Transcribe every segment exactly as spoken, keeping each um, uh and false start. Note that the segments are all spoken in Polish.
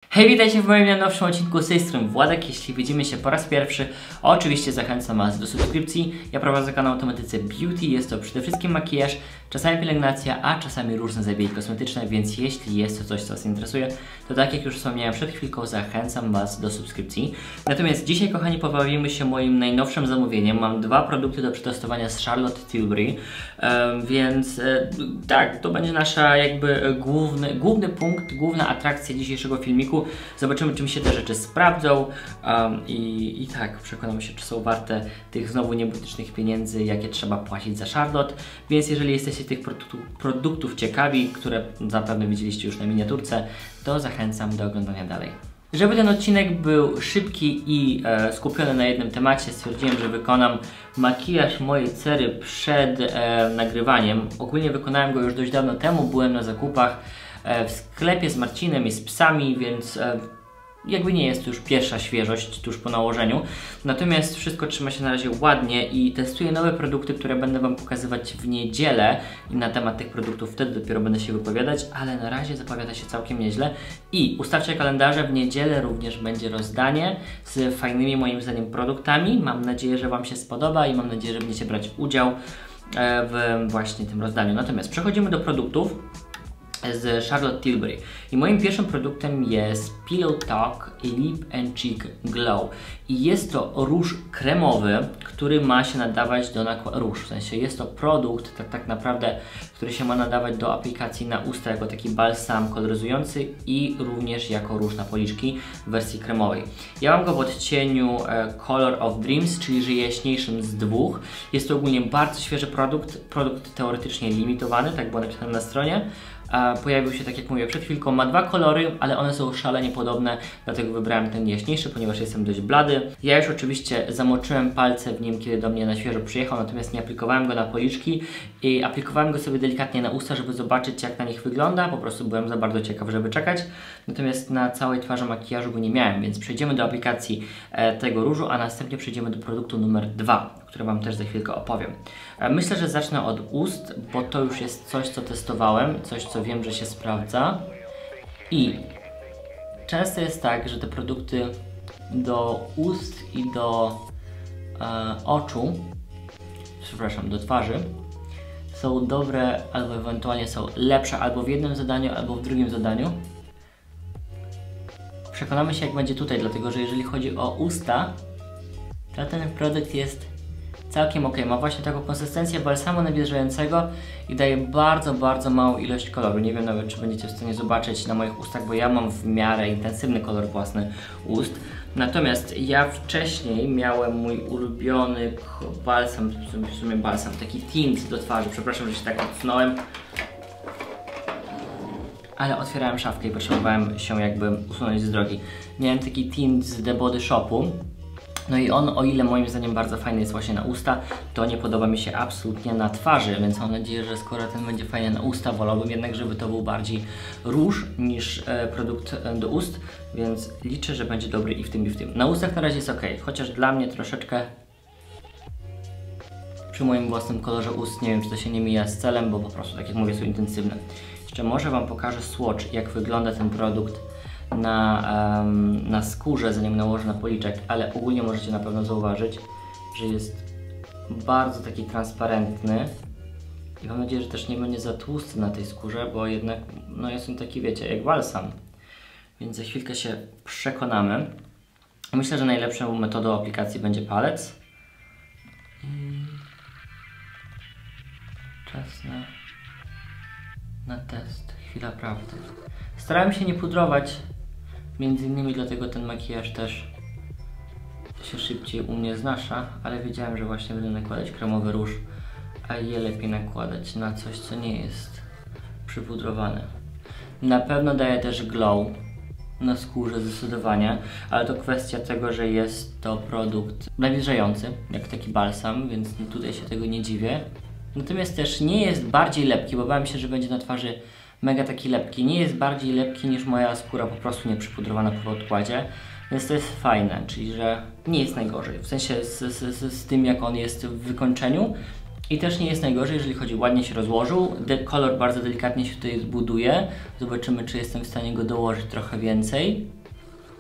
Hej, witajcie w moim najnowszym odcinku, z tej strony Władek. Jeśli widzimy się po raz pierwszy, oczywiście zachęcam Was do subskrypcji. Ja prowadzę kanał o tematyce beauty, jest to przede wszystkim makijaż, czasami pielęgnacja, a czasami różne zabiegi kosmetyczne, więc jeśli jest to coś, co Was interesuje, to tak jak już wspomniałem przed chwilką, zachęcam Was do subskrypcji. Natomiast dzisiaj, kochani, pobawimy się moim najnowszym zamówieniem. Mam dwa produkty do przetestowania z Charlotte Tilbury, um, więc e, tak, to będzie nasza jakby główny, główny punkt, główna atrakcja dzisiejszego filmiku. Zobaczymy, czy mi się te rzeczy sprawdzą um, i, i tak przekonamy się, czy są warte tych znowu niebotycznych pieniędzy, jakie trzeba płacić za Charlotte. Więc jeżeli jesteście tych produktów, produktów ciekawi, które zapewne widzieliście już na miniaturce, to zachęcam do oglądania dalej. Żeby ten odcinek był szybki i e, skupiony na jednym temacie, stwierdziłem, że wykonam makijaż mojej cery przed e, nagrywaniem. Ogólnie wykonałem go już dość dawno temu, byłem na zakupach e, w sklepie z Marcinem i z psami, więc e, jakby nie jest to już pierwsza świeżość tuż po nałożeniu. Natomiast wszystko trzyma się na razie ładnie i testuję nowe produkty, które będę Wam pokazywać w niedzielę i na temat tych produktów wtedy dopiero będę się wypowiadać, ale na razie zapowiada się całkiem nieźle. I ustawcie kalendarze, w niedzielę również będzie rozdanie z fajnymi moim zdaniem produktami. Mam nadzieję, że Wam się spodoba i mam nadzieję, że będziecie brać udział w właśnie tym rozdaniu. Natomiast przechodzimy do produktów z Charlotte Tilbury. I moim pierwszym produktem jest Pillow Talk Lip and Cheek Glow. I jest to róż kremowy, który ma się nadawać do nakładu. Róż, w sensie jest to produkt tak, tak naprawdę, który się ma nadawać do aplikacji na usta jako taki balsam koloryzujący i również jako róż na policzki w wersji kremowej. Ja mam go w odcieniu e, Color of Dreams, czyli że jaśniejszym z dwóch. Jest to ogólnie bardzo świeży produkt, produkt teoretycznie limitowany, tak było napisane na stronie. Pojawił się, tak jak mówię przed chwilką, ma dwa kolory, ale one są szalenie podobne, dlatego wybrałem ten jaśniejszy, ponieważ jestem dość blady. Ja już oczywiście zamoczyłem palce w nim, kiedy do mnie na świeżo przyjechał, natomiast nie aplikowałem go na policzki i aplikowałem go sobie delikatnie na usta, żeby zobaczyć, jak na nich wygląda. Po prostu byłem za bardzo ciekaw, żeby czekać. Natomiast na całej twarzy makijażu go nie miałem, więc przejdziemy do aplikacji e, tego różu, a następnie przejdziemy do produktu numer dwa, o którym Wam też za chwilkę opowiem. E, myślę, że zacznę od ust, bo to już jest coś, co testowałem, coś, co wiem, że się sprawdza. I często jest tak, że te produkty do ust i do e, oczu, przepraszam, do twarzy są dobre, albo ewentualnie są lepsze albo w jednym zadaniu, albo w drugim zadaniu. Przekonamy się, jak będzie tutaj, dlatego że jeżeli chodzi o usta, to ten produkt jest całkiem ok. Ma właśnie taką konsystencję balsamu nawilżającego i daje bardzo, bardzo małą ilość koloru. Nie wiem nawet, czy będziecie w stanie zobaczyć na moich ustach, bo ja mam w miarę intensywny kolor własny ust. Natomiast ja wcześniej miałem mój ulubiony balsam, w sumie balsam, taki tint do twarzy. Przepraszam, że się tak odsunąłem, ale otwierałem szafkę i potrzebowałem się jakby usunąć z drogi. Miałem taki tint z The Body Shopu. No i on, o ile moim zdaniem bardzo fajny jest właśnie na usta, to nie podoba mi się absolutnie na twarzy, więc mam nadzieję, że skoro ten będzie fajny na usta, wolałbym jednak, żeby to był bardziej róż niż e, produkt e, do ust, więc liczę, że będzie dobry i w tym, i w tym. Na ustach na razie jest ok, chociaż dla mnie troszeczkę przy moim własnym kolorze ust, nie wiem, czy to się nie mija z celem, bo po prostu, tak jak mówię, są intensywne. Jeszcze może Wam pokażę swatch, jak wygląda ten produkt Na, um, na skórze, zanim nałożę na policzek, ale ogólnie możecie na pewno zauważyć, że jest bardzo taki transparentny i mam nadzieję, że też nie będzie za tłusty na tej skórze, bo jednak no jest on taki, wiecie, jak balsam, więc za chwilkę się przekonamy. Myślę, że najlepszą metodą aplikacji będzie palec. I czas na, na test, chwila prawdy. Starałem się nie pudrować, między innymi dlatego ten makijaż też się szybciej u mnie znasza, ale wiedziałem, że właśnie będę nakładać kremowy róż, a je lepiej nakładać na coś, co nie jest przypudrowane. Na pewno daje też glow na skórze zdecydowanie, ale to kwestia tego, że jest to produkt nawilżający, jak taki balsam, więc tutaj się tego nie dziwię. Natomiast też nie jest bardziej lepki, bo bałem się, że będzie na twarzy mega taki lepki. Nie jest bardziej lepki niż moja skóra, po prostu nie przypudrowana po odkładzie, więc to jest fajne, czyli że nie jest najgorzej, w sensie z, z, z, z tym, jak on jest w wykończeniu. I też nie jest najgorzej, jeżeli chodzi, ładnie się rozłożył. De kolor bardzo delikatnie się tutaj zbuduje. Zobaczymy, czy jestem w stanie go dołożyć trochę więcej.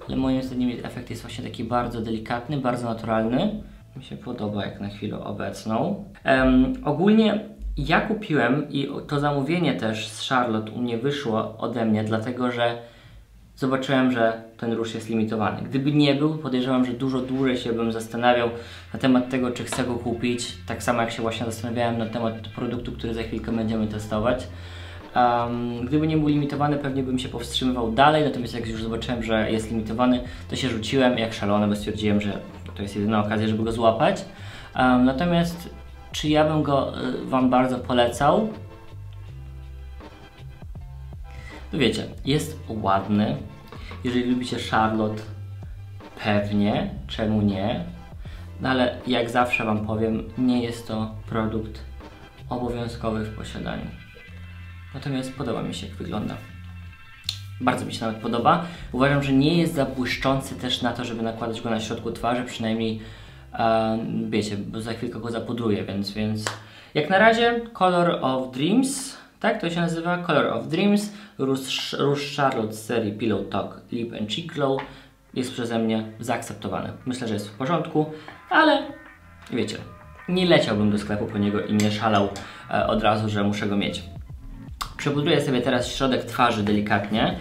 ale moim zdaniem efekt jest właśnie taki bardzo delikatny, bardzo naturalny. Mi się podoba jak na chwilę obecną. Um, ogólnie ja kupiłem i to zamówienie też z Charlotte u mnie wyszło ode mnie, dlatego że zobaczyłem, że ten róż jest limitowany. Gdyby nie był, podejrzewam, że dużo dłużej się bym zastanawiał na temat tego, czy chcę go kupić. Tak samo jak się właśnie zastanawiałem na temat produktu, który za chwilkę będziemy testować. Um, gdyby nie był limitowany, pewnie bym się powstrzymywał dalej, natomiast jak już zobaczyłem, że jest limitowany, to się rzuciłem jak szalony, bo stwierdziłem, że to jest jedyna okazja, żeby go złapać. Um, natomiast czy ja bym go y, Wam bardzo polecał? No wiecie, jest ładny. Jeżeli lubicie Charlotte, pewnie, czemu nie? No ale jak zawsze Wam powiem, nie jest to produkt obowiązkowy w posiadaniu. Natomiast podoba mi się, jak wygląda. Bardzo mi się nawet podoba. Uważam, że nie jest za błyszczący też na to, żeby nakładać go na środku twarzy, przynajmniej e, wiecie, bo za chwilkę go zapudruję, więc, więc jak na razie Color of Dreams, tak to się nazywa, Color of Dreams, róż, róż Charlotte z serii Pillow Talk Lip and Cheek Glow jest przeze mnie zaakceptowany. Myślę, że jest w porządku, ale wiecie, nie leciałbym do sklepu po niego i nie szalał e, od razu, że muszę go mieć. Przepudruję sobie teraz środek twarzy delikatnie.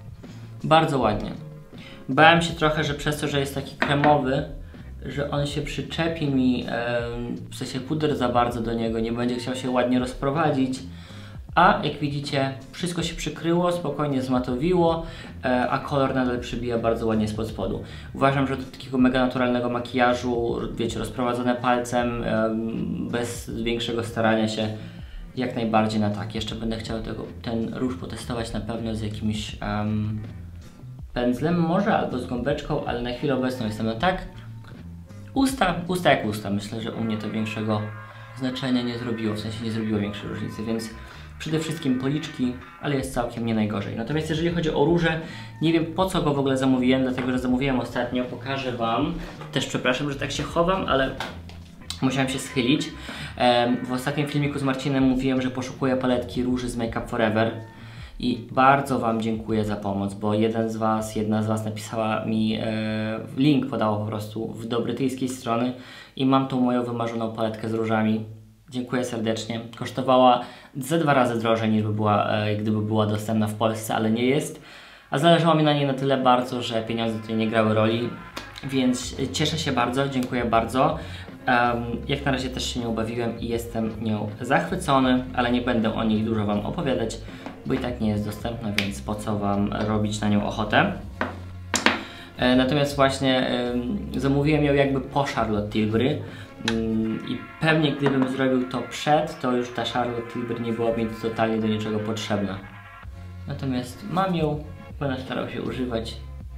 Bardzo ładnie. Bałem się trochę, że przez to, że jest taki kremowy, że on się przyczepi mi, e, w sensie puder za bardzo do niego, nie będzie chciał się ładnie rozprowadzić. A jak widzicie, wszystko się przykryło, spokojnie zmatowiło, e, a kolor nadal przybija bardzo ładnie spod spodu. Uważam, że do takiego mega naturalnego makijażu, wiecie, rozprowadzone palcem, e, bez większego starania się, jak najbardziej na tak. Jeszcze będę chciał tego, ten róż potestować na pewno z jakimś um, pędzlem może, albo z gąbeczką, ale na chwilę obecną jestem na tak. Usta, usta jak usta. Myślę, że u mnie to większego znaczenia nie zrobiło, w sensie nie zrobiło większej różnicy, więc przede wszystkim policzki, ale jest całkiem nie najgorzej. Natomiast jeżeli chodzi o róże, nie wiem po co go w ogóle zamówiłem, dlatego że zamówiłem ostatnio, pokażę Wam. Też przepraszam, że tak się chowam, ale musiałem się schylić. W ostatnim filmiku z Marcinem mówiłem, że poszukuję paletki róży z Make Up For Ever i bardzo Wam dziękuję za pomoc, bo jeden z Was, jedna z Was napisała mi, e, link podała po prostu w do brytyjskiej strony i mam tą moją wymarzoną paletkę z różami. Dziękuję serdecznie. Kosztowała ze dwa razy drożej niż by była, e, gdyby była dostępna w Polsce, ale nie jest. A zależało mi na niej na tyle bardzo, że pieniądze tutaj nie grały roli, więc cieszę się bardzo, dziękuję bardzo. Um, jak na razie też się nie ubawiłem i jestem nią zachwycony, ale nie będę o niej dużo Wam opowiadać, bo i tak nie jest dostępna, więc po co Wam robić na nią ochotę. E, natomiast właśnie e, zamówiłem ją jakby po Charlotte Tilbury mm, i pewnie gdybym zrobił to przed, to już ta Charlotte Tilbury nie byłaby mi totalnie do niczego potrzebna. Natomiast mam ją, będę starał się używać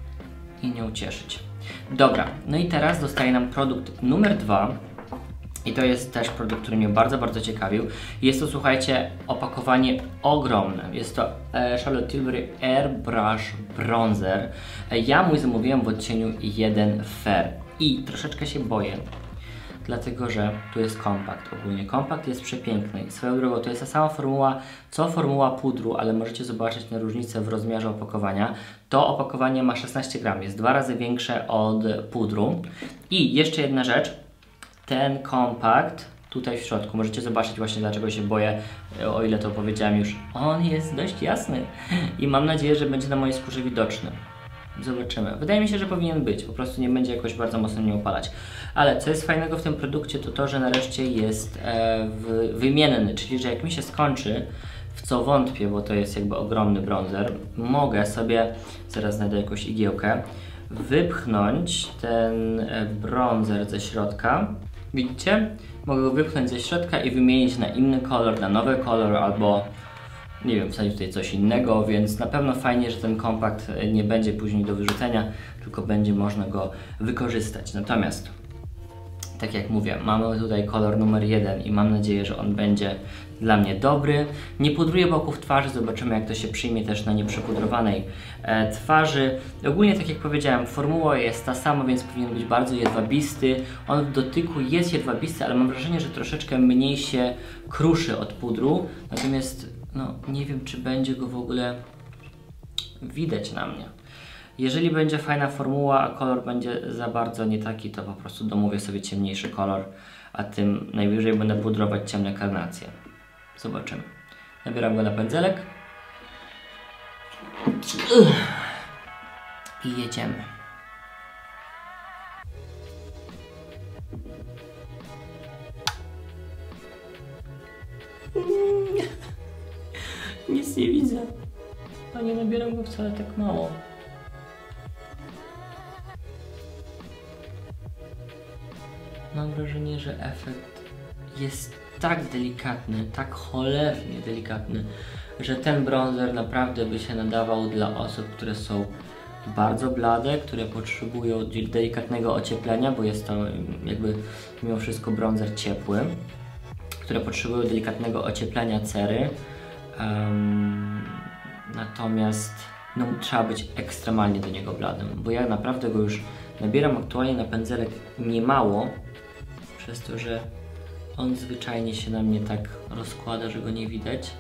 i nią cieszyć. Dobra, no i teraz dostaje nam produkt numer dwa. I to jest też produkt, który mnie bardzo, bardzo ciekawił. Jest to, słuchajcie, opakowanie ogromne. Jest to e, Charlotte Tilbury Airbrush Bronzer. E, ja mój zamówiłem w odcieniu jeden Fair. I troszeczkę się boję, dlatego że tu jest kompakt. Ogólnie kompakt jest przepiękny. Swoją drogą to jest ta sama formuła, co formuła pudru, ale możecie zobaczyć na różnicę w rozmiarze opakowania. To opakowanie ma szesnaście gram, jest dwa razy większe od pudru. I jeszcze jedna rzecz. Ten kompakt tutaj w środku, możecie zobaczyć właśnie dlaczego się boję, o ile to powiedziałem już. On jest dość jasny i mam nadzieję, że będzie na mojej skórze widoczny. Zobaczymy. Wydaje mi się, że powinien być, po prostu nie będzie jakoś bardzo mocno mnie opalać. Ale co jest fajnego w tym produkcie, to to, że nareszcie jest e, w, wymienny, czyli że jak mi się skończy, w co wątpię, bo to jest jakby ogromny bronzer, mogę sobie, zaraz znajdę jakąś igiełkę, wypchnąć ten bronzer ze środka. Widzicie? Mogę go wypchnąć ze środka i wymienić na inny kolor, na nowy kolor albo nie wiem, wsadzić tutaj coś innego, więc na pewno fajnie, że ten kompakt nie będzie później do wyrzucenia, tylko będzie można go wykorzystać. Natomiast, tak jak mówię, mamy tutaj kolor numer jeden i mam nadzieję, że on będzie dla mnie dobry. Nie pudruję boków twarzy, zobaczymy jak to się przyjmie też na nieprzepudrowanej e, twarzy. Ogólnie tak jak powiedziałem, formuła jest ta sama, więc powinien być bardzo jedwabisty. On w dotyku jest jedwabisty, ale mam wrażenie, że troszeczkę mniej się kruszy od pudru. Natomiast no, nie wiem, czy będzie go w ogóle widać na mnie. Jeżeli będzie fajna formuła, a kolor będzie za bardzo nie taki, to po prostu domówię sobie ciemniejszy kolor, a tym najwyżej będę pudrować ciemne karnacje. Zobaczymy. Nabieram go na pędzelek. I jedziemy. Nic nie widzę. A nie nabieram go wcale tak mało. Mam wrażenie, że efekt jest tak delikatny, tak cholernie delikatny, że ten bronzer naprawdę by się nadawał dla osób, które są bardzo blade, które potrzebują delikatnego ocieplenia, bo jest to jakby mimo wszystko bronzer ciepły, które potrzebują delikatnego ocieplenia cery. Um, natomiast no, trzeba być ekstremalnie do niego bladym, bo ja naprawdę go już nabieram aktualnie na pędzelek niemało, przez to, że on zwyczajnie się na mnie tak rozkłada, że go nie widać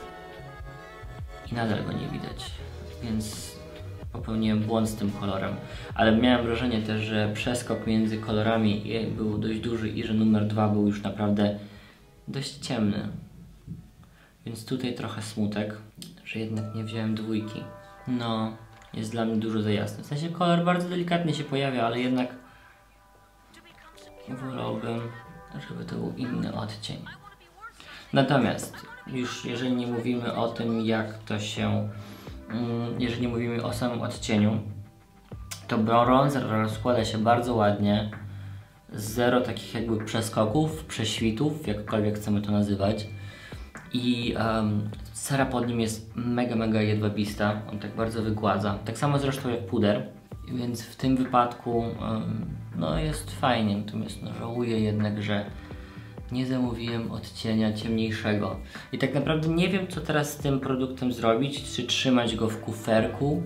i nadal go nie widać, więc popełniłem błąd z tym kolorem, ale miałem wrażenie też, że przeskok między kolorami był dość duży i że numer dwa był już naprawdę dość ciemny, więc tutaj trochę smutek, że jednak nie wziąłem dwójki. No, jest dla mnie dużo za jasny, w sensie kolor bardzo delikatnie się pojawia, ale jednak wolałbym, żeby to był inny odcień. Natomiast już jeżeli nie mówimy o tym, jak to się, jeżeli nie mówimy o samym odcieniu, to bronzer rozkłada się bardzo ładnie, zero takich jakby przeskoków, prześwitów, jakkolwiek chcemy to nazywać, i um, cera pod nim jest mega, mega jedwabista, on tak bardzo wygładza, tak samo zresztą jak puder, więc w tym wypadku um, no jest fajnie, natomiast no, żałuję jednak, że nie zamówiłem odcienia ciemniejszego. I tak naprawdę nie wiem, co teraz z tym produktem zrobić, czy trzymać go w kuferku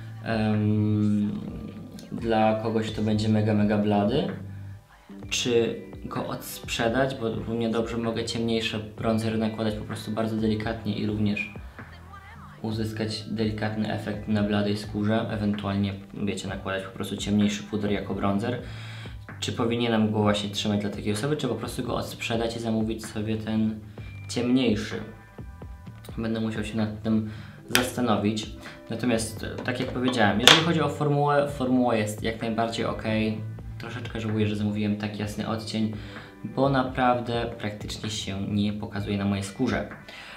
um, dla kogoś, kto będzie mega, mega blady, czy go odsprzedać, bo równie dobrze mogę ciemniejsze bronzery nakładać po prostu bardzo delikatnie i również uzyskać delikatny efekt na bladej skórze, ewentualnie, wiecie, nakładać po prostu ciemniejszy puder jako bronzer. Czy powinienem go właśnie trzymać dla takiej osoby, czy po prostu go odsprzedać i zamówić sobie ten ciemniejszy? Będę musiał się nad tym zastanowić. Natomiast, tak jak powiedziałem, jeżeli chodzi o formułę, formuła jest jak najbardziej ok. Troszeczkę żałuję, że zamówiłem tak jasny odcień, bo naprawdę praktycznie się nie pokazuje na mojej skórze.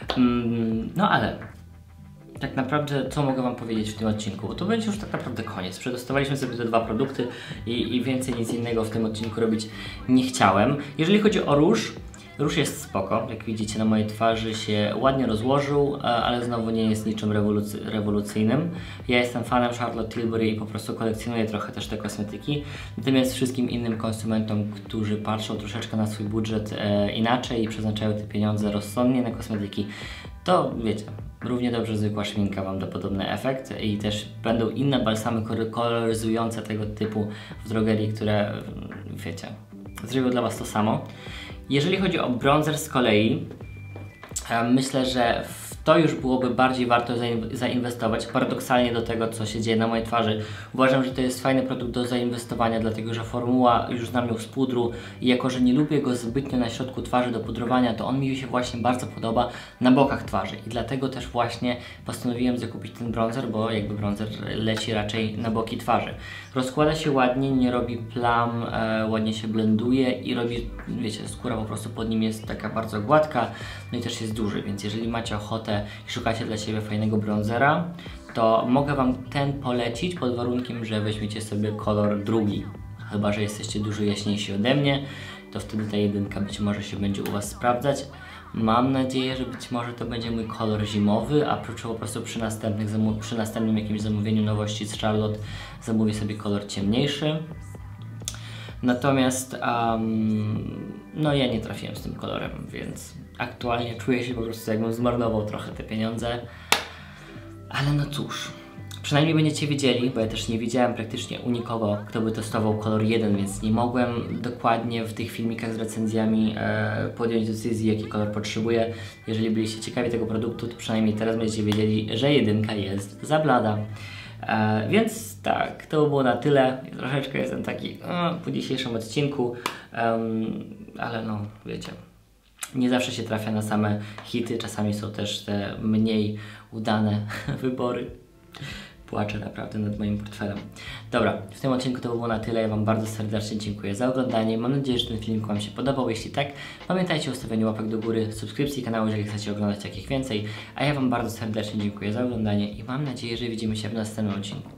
No ale tak naprawdę co mogę wam powiedzieć w tym odcinku, bo to będzie już tak naprawdę koniec. Przedostawaliśmy sobie te dwa produkty i, i więcej nic innego w tym odcinku robić nie chciałem. Jeżeli chodzi o róż, róż jest spoko, jak widzicie na mojej twarzy się ładnie rozłożył, ale znowu nie jest niczym rewolucy rewolucyjnym. Ja jestem fanem Charlotte Tilbury i po prostu kolekcjonuję trochę też te kosmetyki. Natomiast wszystkim innym konsumentom, którzy patrzą troszeczkę na swój budżet e, inaczej i przeznaczają te pieniądze rozsądnie na kosmetyki, to wiecie, równie dobrze zwykła szminka wam da podobny efekt i też będą inne balsamy koloryzujące tego typu w drogerii, które, wiecie, zrobią dla was to samo. Jeżeli chodzi o bronzer z kolei, myślę, że w to już byłoby bardziej warto zainwestować, paradoksalnie do tego, co się dzieje na mojej twarzy. Uważam, że to jest fajny produkt do zainwestowania, dlatego że formuła już znam ją z pudru i jako, że nie lubię go zbytnio na środku twarzy do pudrowania, to on mi się właśnie bardzo podoba na bokach twarzy i dlatego też właśnie postanowiłem zakupić ten bronzer, bo jakby bronzer leci raczej na boki twarzy. Rozkłada się ładnie, nie robi plam, e, ładnie się blenduje i robi, wiecie, skóra po prostu pod nim jest taka bardzo gładka, no i też jest duży, więc jeżeli macie ochotę i szukacie dla siebie fajnego bronzera, to mogę wam ten polecić pod warunkiem, że weźmiecie sobie kolor drugi. Chyba że jesteście dużo jaśniejsi ode mnie, to wtedy ta jedynka być może się będzie u was sprawdzać. Mam nadzieję, że być może to będzie mój kolor zimowy, a po prostu przy, następnych przy następnym jakimś zamówieniu nowości z Charlotte zamówię sobie kolor ciemniejszy. Natomiast um, no ja nie trafiłem z tym kolorem, więc aktualnie czuję się po prostu, jakbym zmarnował trochę te pieniądze. Ale no cóż, przynajmniej będziecie wiedzieli, bo ja też nie widziałem praktycznie u nikogo, kto by testował kolor jeden, więc nie mogłem dokładnie w tych filmikach z recenzjami e, podjąć decyzji, jaki kolor potrzebuję. Jeżeli byliście ciekawi tego produktu, to przynajmniej teraz będziecie wiedzieli, że jedynka jest za blada. E, więc tak, to było na tyle. Troszeczkę jestem taki o, po dzisiejszym odcinku, um, ale no wiecie, nie zawsze się trafia na same hity, czasami są też te mniej udane wybory. Płaczę naprawdę nad moim portfelem. Dobra, w tym odcinku to było na tyle. Ja Wam bardzo serdecznie dziękuję za oglądanie. Mam nadzieję, że ten filmik Wam się podobał. Jeśli tak, pamiętajcie o ustawieniu łapek do góry, subskrypcji kanału, jeżeli chcecie oglądać takich więcej. A ja Wam bardzo serdecznie dziękuję za oglądanie i mam nadzieję, że widzimy się w następnym odcinku.